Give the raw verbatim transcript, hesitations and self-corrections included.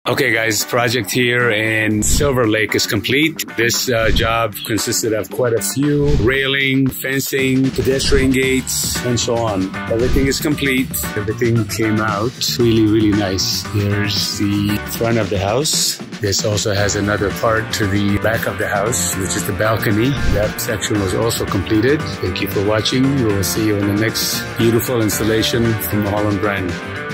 Okay guys, project here in Silver Lake is complete. This uh, job consisted of quite a few railing, fencing, pedestrian gates, and so on. Everything is complete. Everything came out really, really nice. Here's the front of the house. This also has another part to the back of the house, which is the balcony. That section was also completed. Thank you for watching. We will see you in the next beautiful installation from Mulholland Brand.